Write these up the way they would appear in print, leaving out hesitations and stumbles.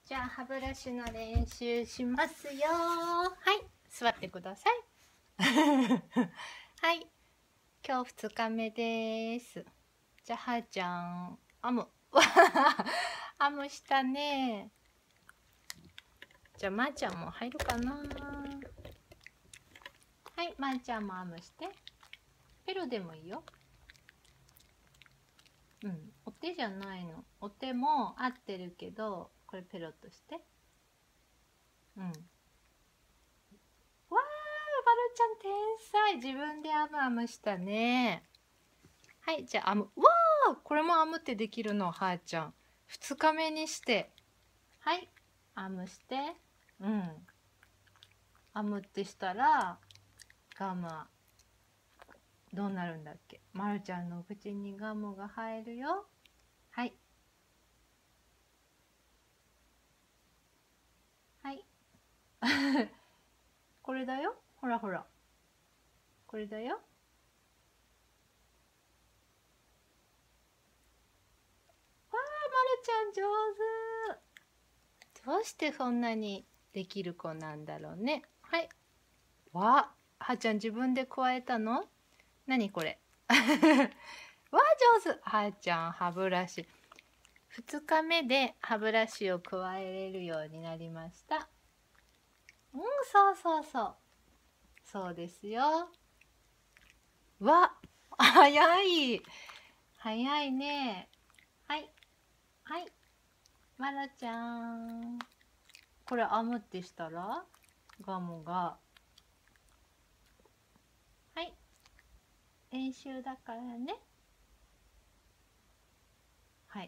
じゃあ歯ブラシの練習しますよ。はい、座ってください。はい、今日2日目です。じゃあはーちゃん、編む。編むしたね。じゃあまーちゃんも入るかな。はい、まーちゃんも編むして。ペロでもいいよ。うん、お手じゃないの。お手も合ってるけど、これペロッとして。うん。わー、まるちゃん天才。自分で編むしたね。はい、じゃあ編む。わー、これも編むってできるの、はーちゃん。2日目にして。はい、編むして。うん。編むってしたら、ガムはどうなるんだっけ。まるちゃんの口にガムが入るよ。はい。はい。これだよ。ほらほら。これだよ。わー、まるちゃん上手。どうしてそんなにできる子なんだろうね。はい。わー、はーちゃん自分で加えたの？何これ。わー、上手。はーちゃん歯ブラシ。2日目で歯ブラシを加えれるようになりました。うん、そうそうそう。そうですよ。わ、早い。早いね。はい。はい。まらちゃん。これ編むってしたらガムが。はい。練習だからね。はい。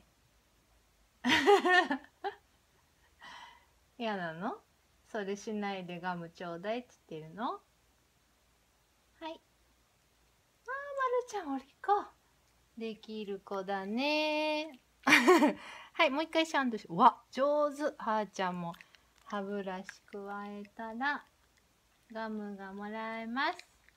嫌なの？それしないでガムちょうだいって言ってるの？はい。あー、まるちゃんお利口。できる子だね。はい、もう一回シャンとし、わ、上手。はーちゃんも歯ブラシ加えたらガムがもらえます。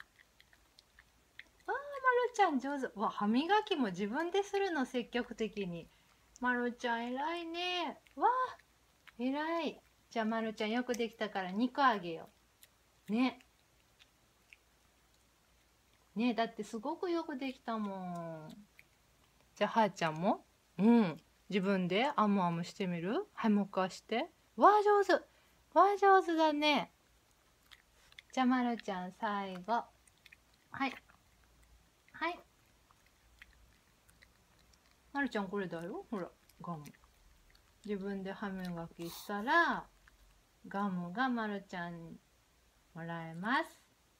わー、まるちゃん上手。わ、歯磨きも自分でするの、積極的に。まるちゃん偉いね。わー、偉い。じゃあまるちゃんよくできたから2個あげよう。ね。ね、だってすごくよくできたもん。じゃあはーちゃんも、うん、自分であむあむしてみる？はい、もう一回して。わあ上手。わあ上手だね。じゃあまるちゃん最後。はい。はい。まるちゃんこれだよ。ほら、ガム。自分で歯磨きしたら、ガムがまるちゃんにもらえます。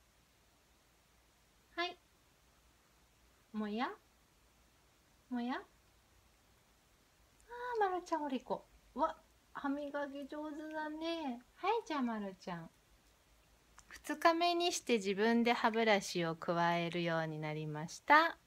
はい。もやもや。あー、まるちゃんお利口。わ、歯磨き上手だね。はい、じゃあまるちゃん。2日目にして自分で歯ブラシを加えるようになりました。